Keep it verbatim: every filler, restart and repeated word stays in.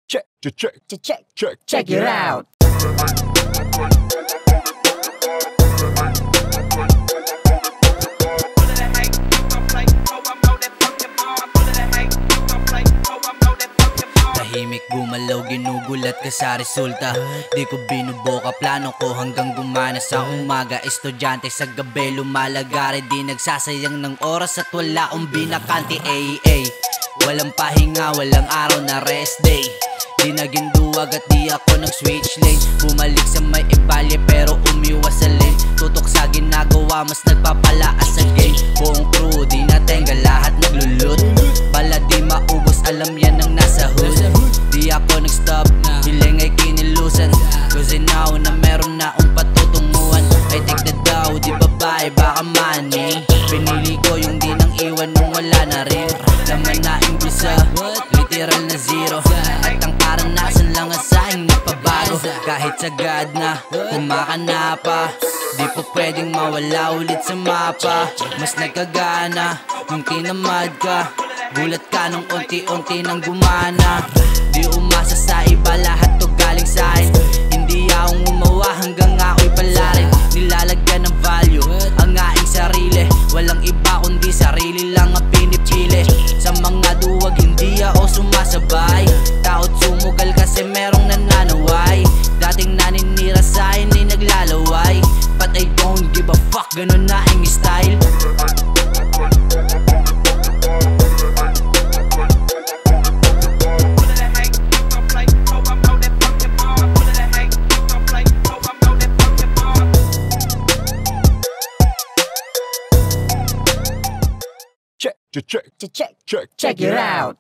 Check, check, check, Check, check, check it out. Tahimik gumalaw, ginugulat ka sa resulta. Di ko binuboka, plano ko hanggang gumana sa umaga. Estudyante sa gabi, lumalagari. Di nagsasayang ng oras at wala akong binakanti. Ay, ay, walang pahinga, walang araw na rest day. Di naging duwag at di ako nag-switch lane. Bumalik sa may ibalye pero umiwas sa lane. Tutok sa ginagawa, mas nagpapalaas sa game. Buong crew, di natenga, lahat naglulut. Bala di maubos, alam yan ang nasa hood. Di ako nag-stop, hiling ay kinilusan. Kasi now na meron na akong patutunguhan. I take the dough, di babae, baka money. Pinili ko yung di nang iwan nung wala na rin. Laman na imbisa, literal na zero. At ang karanasan lang ang sa'king napabago. Kahit sagad na, kumakana pa. Di po pwedeng mawala ulit sa mapa. Mas nagkagana, nung tinamad ka. Gulat ka nung unti-unti nang gumana. Di umasa sa iba, lahat to galing sa'kin. Hindi akong umawa hanggang ako'y palarin. Nilalagyan ng value ang aking sarili. Walang iba kundi sarili lang ang pinipili. Sa mga duwag hindi ako sumasabay. Taot sumugal kasi merong nananaway. Dating naninira sa'kin ay naglalaway. But I don't give a fuck, ganun na ang style. check, check, check, Check, check, check it out.